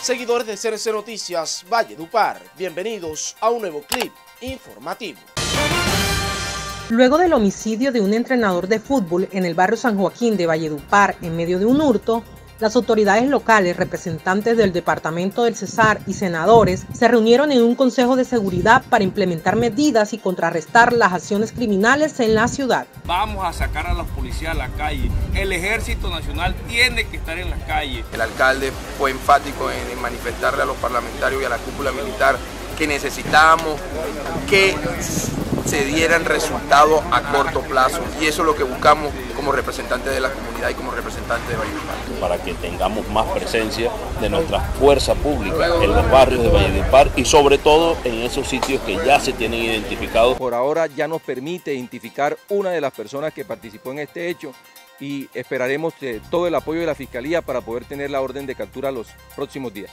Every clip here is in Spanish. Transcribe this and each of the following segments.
Seguidores de CNC Noticias Valledupar, bienvenidos a un nuevo clip informativo. Luego del homicidio de un entrenador de fútbol en el barrio San Joaquín de Valledupar en medio de un hurto, las autoridades locales, representantes del departamento del Cesar y senadores se reunieron en un consejo de seguridad para implementar medidas y contrarrestar las acciones criminales en la ciudad. Vamos a sacar a los policías a la calle. El Ejército Nacional tiene que estar en las calles. El alcalde fue enfático en manifestarle a los parlamentarios y a la cúpula militar que necesitábamos que se dieran resultados a corto plazo, y eso es lo que buscamos como representantes de la comunidad y como representantes de Valledupar. Para que tengamos más presencia de nuestra fuerza pública en los barrios de Valledupar y sobre todo en esos sitios que ya se tienen identificados. Por ahora ya nos permite identificar una de las personas que participó en este hecho y esperaremos todo el apoyo de la Fiscalía para poder tener la orden de captura los próximos días.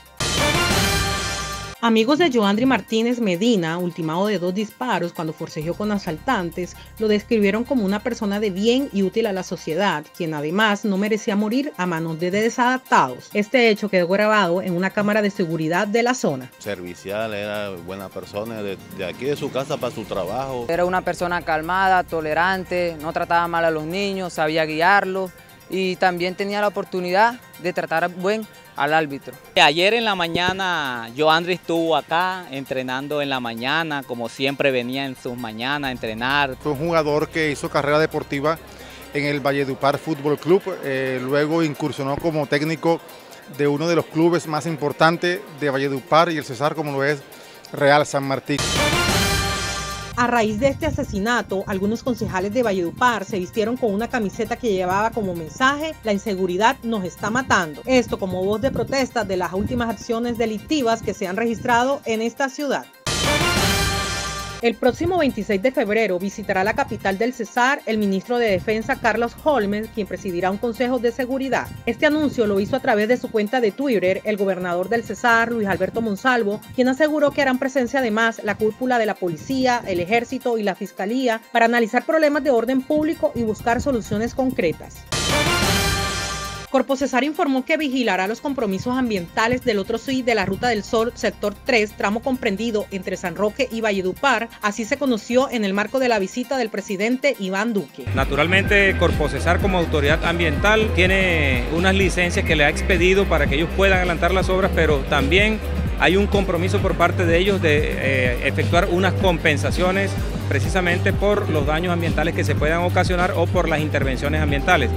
Amigos de Joandri Martínez Medina, ultimado de 2 disparos cuando forcejeó con asaltantes, lo describieron como una persona de bien y útil a la sociedad, quien además no merecía morir a manos de desadaptados. Este hecho quedó grabado en una cámara de seguridad de la zona. Servicial, era buena persona, de aquí de su casa para su trabajo. Era una persona calmada, tolerante, no trataba mal a los niños, sabía guiarlos y también tenía la oportunidad de tratar buen al árbitro. Ayer en la mañana Joandri estuvo acá entrenando en la mañana, como siempre venía en sus mañanas a entrenar. Fue un jugador que hizo carrera deportiva en el Valledupar Fútbol Club, luego incursionó como técnico de uno de los clubes más importantes de Valledupar y el Cesar, como lo es Real San Martín. A raíz de este asesinato, algunos concejales de Valledupar se vistieron con una camiseta que llevaba como mensaje: la inseguridad nos está matando. Esto como voz de protesta de las últimas acciones delictivas que se han registrado en esta ciudad. El próximo 26 de febrero visitará la capital del Cesar el ministro de Defensa Carlos Holmes, quien presidirá un consejo de seguridad. Este anuncio lo hizo a través de su cuenta de Twitter el gobernador del Cesar, Luis Alberto Monsalvo, quien aseguró que harán presencia además la cúpula de la policía, el ejército y la fiscalía para analizar problemas de orden público y buscar soluciones concretas. Corpo Cesar informó que vigilará los compromisos ambientales del otro SUI de la Ruta del Sol, sector 3, tramo comprendido entre San Roque y Valledupar. Así se conoció en el marco de la visita del presidente Iván Duque. Naturalmente, Corpo Cesar como autoridad ambiental tiene unas licencias que le ha expedido para que ellos puedan adelantar las obras, pero también hay un compromiso por parte de ellos de efectuar unas compensaciones precisamente por los daños ambientales que se puedan ocasionar o por las intervenciones ambientales.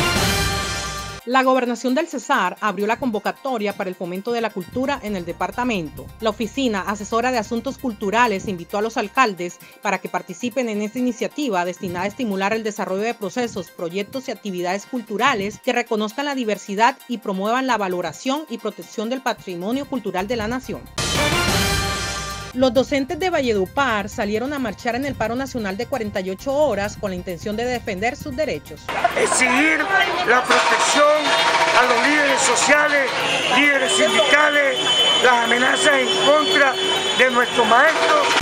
La Gobernación del Cesar abrió la convocatoria para el fomento de la cultura en el departamento. La Oficina Asesora de Asuntos Culturales invitó a los alcaldes para que participen en esta iniciativa destinada a estimular el desarrollo de procesos, proyectos y actividades culturales que reconozcan la diversidad y promuevan la valoración y protección del patrimonio cultural de la nación. Los docentes de Valledupar salieron a marchar en el paro nacional de 48 horas con la intención de defender sus derechos. Exigir la protección a los líderes sociales, líderes sindicales, las amenazas en contra de nuestros maestros